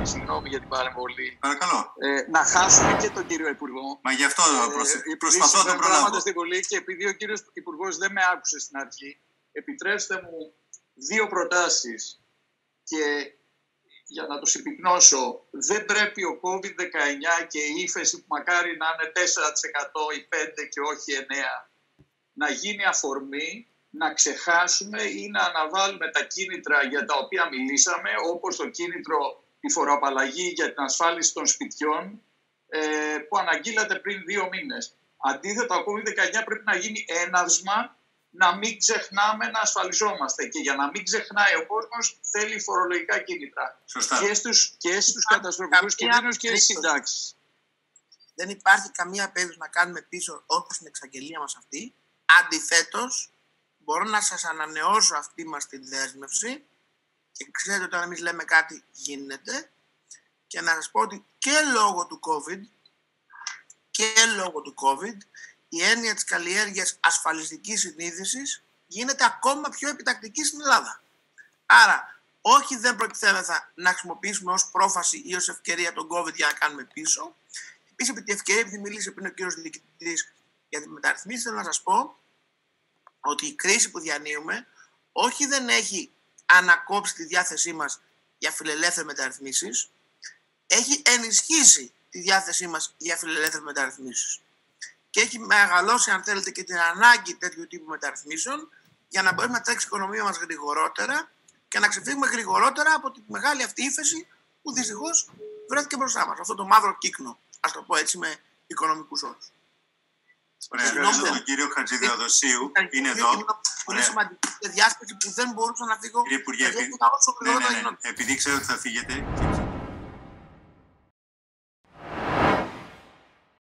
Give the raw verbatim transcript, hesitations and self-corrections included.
συγγνώμη για την παρεμβολή. Παρακαλώ. Ε, να χάσουμε και τον κύριο Υπουργό. Μα γι' αυτό προσ... ε, προσπαθώ να τον προλάβω. Στην Βουλή και επειδή ο κύριος Υπουργός δεν με άκουσε στην αρχή, επιτρέψτε μου δύο προτάσεις και για να το συμπυκνώσω, δεν πρέπει ο κόβιντ δεκαεννιά και η ύφεση που μακάρι να είναι τέσσερα τοις εκατό ή πέντε τοις εκατό και όχι εννέα τοις εκατό να γίνει αφορμή να ξεχάσουμε ή να αναβάλουμε τα κίνητρα για τα οποία μιλήσαμε, όπως το κίνητρο η φοροαπαλλαγή για την ασφάλιση των σπιτιών ε, που αναγγείλατε πριν δύο μήνες. Αντίθετα, ο κόβιντ δεκαεννιά πρέπει να γίνει έναυσμα να μην ξεχνάμε να ασφαλιζόμαστε. Και για να μην ξεχνάει ο κόσμος θέλει φορολογικά κίνητρα. Σωστά. Και στους, και στους καταστροφικούς κινδύνους και στις συντάξεις. Δεν υπάρχει καμία περίπτωση να κάνουμε πίσω όπως την εξαγγελία μας αυτή. Αντιθέτως, μπορώ να σας ανανεώσω αυτή μας τη δέσμευση και ξέρετε ότι όταν εμείς λέμε κάτι γίνεται και να σας πω ότι και λόγω του COVID και λόγω του COVID η έννοια της καλλιέργειας ασφαλιστικής συνείδησης γίνεται ακόμα πιο επιτακτική στην Ελλάδα. Άρα, όχι δεν προτιθέμεθα να χρησιμοποιήσουμε ως πρόφαση ή ως ευκαιρία τον COVID για να κάνουμε πίσω. Επίσης, επί τη ευκαιρία, επειδή μίλησε πριν ο κύριος Διοικητής για τη μεταρρυθμίση, θέλω να σας πω ότι η κρίση που διανύουμε όχι δεν έχει ανακόψει τη διάθεσή μας για φιλελεύθερες μεταρρυθμίσεις, έχει ενισχύσει τη διάθεσή μας για φιλελεύθερες μεταρρυθμίσεις. Και έχει μεγαλώσει, αν θέλετε, και την ανάγκη τέτοιου τύπου μεταρρυθμίσεων για να μπορούμε να τρέξει η οικονομία μας γρηγορότερα και να ξεφύγουμε γρηγορότερα από τη μεγάλη αυτή ύφεση που δυστυχώς βρέθηκε μπροστά μας. Αυτό το μαύρο κύκνο, ας το πω έτσι με οικονομικούς όρους. Ωραία, ευχαριστώ τον κύριο Χατζηδεοδοσίου. Είναι εδώ. Είναι πολύ σημαντική διάσπαση που δεν μπορούσα να φύγω. Κύριε Υπουργέ, επειδή ξέρω ότι θα φύγετε.